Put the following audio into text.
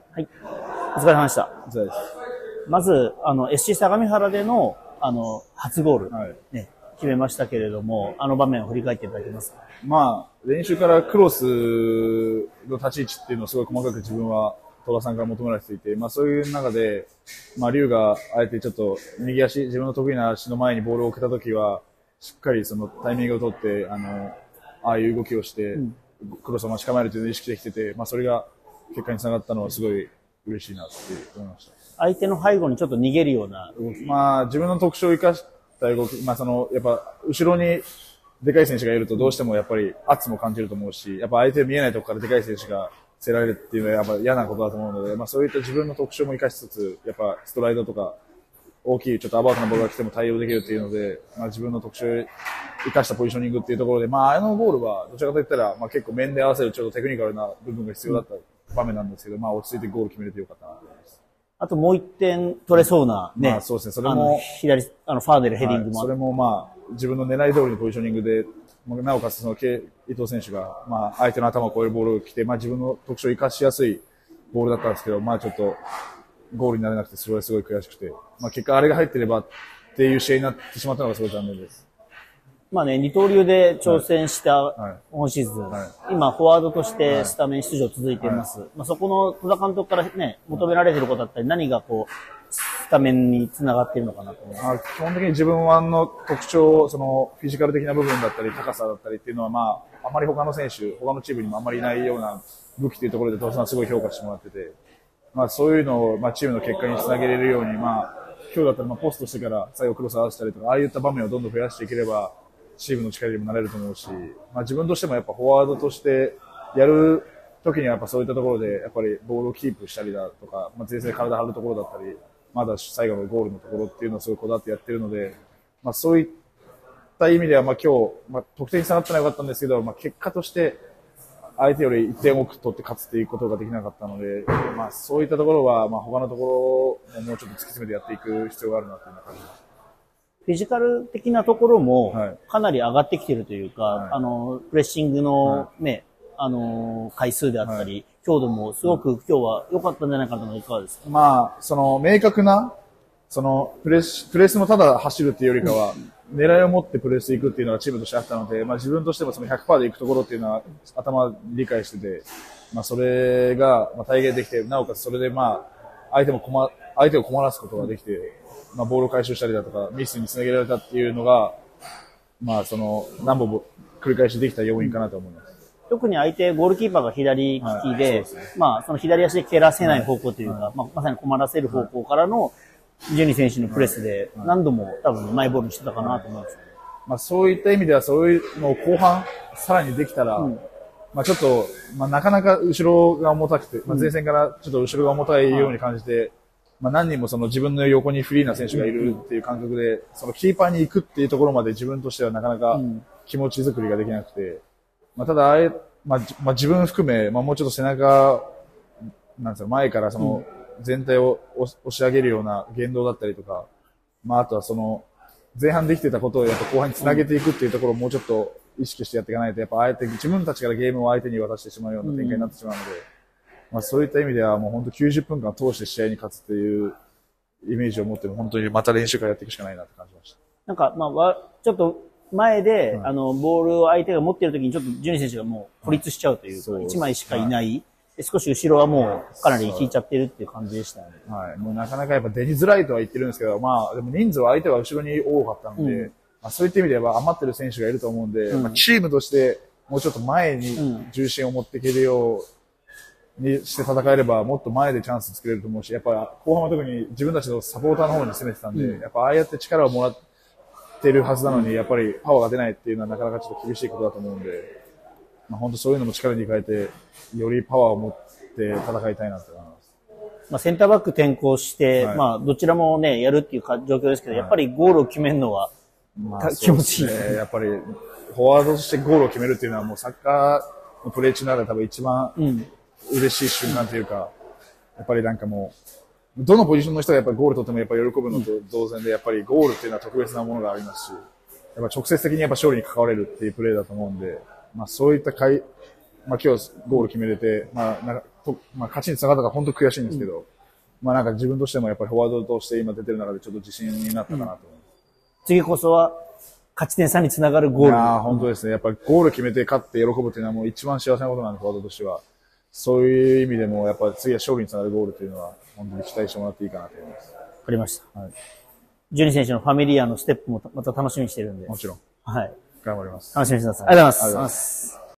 はい。お疲れ様でした。 そうです。 まず、SC 相模原でまず、SC 相模原での、初ゴール、 はい。 ね、決めましたけれども、あの場面を振り返っていただけますか？ まあ、練習からクロスの立ち位置っていうのをすごい細かく自分は戸田さんから求められていて、まあそういう中で、まあ龍があえてちょっと右足、自分の得意な足の前にボールを置けたときは、しっかりそのタイミングを取って、ああいう動きをして、クロスを待ち構えるというのを意識できてて、まあそれが結果につながったのはすごい嬉しいなって思いました。 相手の背後にちょっと逃げるような動き。 まあ自分の特徴を生かした動き、まあやっぱ後ろにでかい選手がいるとどうしてもやっぱり圧も感じると思うし、やっぱ相手見えないところからでかい選手が競られるっていうのはやっぱ嫌なことだと思うので、まあそういった自分の特徴も生かしつつ、やっぱストライドとか大きいちょっとアバウトなボールが来ても対応できるっていうので、まあ自分の特徴を生かしたポジショニングっていうところで、まああのボールはどちらかといったら、まあ結構面で合わせるちょっとテクニカルな部分が必要だった場面なんですけど、まあ落ち着いてゴール決めれてよかったなと思います。 あともう一点取れそうなね。 まあそうですね、それも、 左、ファーデルヘディングも、 それもまあ自分の狙い通りのポジショニングで、なおかつその伊藤選手が、まあ相手の頭を越えるボールを来て、まあ自分の特徴を生かしやすいボールだったんですけど、まあちょっとゴールになれなくて、それはすごい悔しくて、まあ結果あれが入ってればっていう試合になってしまったのがすごい残念です。 まあね、二刀流で挑戦した今シーズン、今フォワードとしてスタメン出場続いています。まあそこの戸田監督からね、求められていることだったり、何がこう、スタメンにつながっているのかなと思います。 基本的に自分は特徴、そのフィジカル的な部分だったり、高さだったりっていうのは、まあ、あまり他の選手、他のチームにもあまりいないような武器っていうところで、戸田さんすごい評価してもらってて、まあそういうのを、まあチームの結果につなげれるように、まあ、今日だったらまあポストしてから最後クロス合わせたりとか、ああいった場面をどんどん増やしていければ、チームの力にもなれると思うし、まあ自分としてもやっぱフォワードとしてやる時にはやっぱそういったところで、やっぱりボールをキープしたりだとか、まあ前線で体張るところだったり、まだ最後のゴールのところっていうのをすごいこだわってやってるので、まあそういった意味ではまあ今日、まあ得点につながったのは良かったんですけど、まあ結果として相手より1点多く取って勝つっていうことができなかったので、まあそういったところはまあ他のところももうちょっと突き詰めてやっていく必要があるなという感じです。 フィジカル的なところもかなり上がってきているというか、プレッシングのね、回数であったり、強度もすごく今日は良かったんじゃないかなと思うのいかがですか？ まあ、その明確な、そのプレスもただ走るっていうよりかは、狙いを持ってプレス行くっていうのがチームとしてあったので、まあ自分としてもその 100% で行くところっていうのは頭理解してて、まあそれが体現できて、なおかつそれでまあ相手を困らすことができて、まあボールを回収したりだとかミスにつなげられたっていうのが、まあその何本も繰り返しできた要因かなと思います。 特に相手、ゴールキーパーが左利きで、まあ、その左足で蹴らせない方向というか、まあ、まさに困らせる方向からの、ジェニー選手のプレスで、何度も多分マイボールにしてたかなと思います。 まあ、そういった意味では、そういうのを後半、さらにできたら、まあ、ちょっと、まあ、なかなか後ろが重たくて、まあ、前線からちょっと後ろが重たいように感じて、まあ、何人もその自分の横にフリーな選手がいるっていう感覚で、そのキーパーに行くっていうところまで自分としてはなかなか気持ち作りができなくて、まあ、ただまあ、自分含め、まあ、もうちょっと背中、なんですか、前からその全体を押し上げるような言動だったりとか、まあ、あとはその前半できてたことをやっぱ後半につなげていくっていうところをもうちょっと意識してやっていかないと、やっぱあえて自分たちからゲームを相手に渡してしまうような展開になってしまうので、まあ、そういった意味ではもう本当90分間通して試合に勝つっていうイメージを持って本当にまた練習からやっていくしかないなって感じました。 なんか、まあ、ちょっと、前で、ボールを相手が持っているときにちょっとジュニ選手がもう孤立しちゃうというか、1枚しかいない。で少し後ろはもうかなり引いちゃってるっていう感じでしたね。 はい。もうなかなかやっぱ出づらいとは言ってるんですけど、まあでも人数は相手は後ろに多かったので、まあ、そういった意味では余ってる選手がいると思うんで、まあ、チームとしてもうちょっと前に重心を持っていけるようにして戦えればもっと前でチャンス作れると思うし、やっぱ後半は特に自分たちのサポーターの方に攻めてたんで、やっぱああやって力をもらってるはずなのに、やっぱりパワーが出ないっていうのはなかなかちょっと厳しいことだと思うんで、まあ、本当そういうのも力に変えて、よりパワーを持って戦いたいなと思います。 まあ、センターバック転向して、まあ、どちらもね、やるっていう状況ですけど、やっぱりゴールを決めるのは、気持ちいい。 やっぱり、フォワードとしてゴールを決めるっていうのはもうサッカーのプレー中なら多分一番嬉しい瞬間というか、やっぱりなんかもう、どのポジションの人がやっぱりゴール取ってもやっぱり喜ぶのと同然で、やっぱりゴールっていうのは特別なものがありますし、やっぱ直接的にやっぱ勝利に関われるっていうプレーだと思うんで、まあそういったまあ今日ゴール決めれて、まあまあ、勝ちにつながったから本当悔しいんですけど、まあなんか自分としてもやっぱりフォワードとして今出てる中でちょっと自信になったかなと思います。 次こそは勝ち点3につながるゴール。 いやー本当ですね。やっぱりゴール決めて勝って喜ぶっていうのはもう一番幸せなことなんで、フォワードとしては。そういう意味でもやっぱり次は勝利につながるゴールというのは本当に期待してもらっていいかなと思います。 わかりました。 はい。 ジュニ選手のファミリアのステップもまた楽しみにしてるんで。 もちろん。 はい。 頑張ります。 楽しみにしてください。ありがとうございます。 ありがとうございます。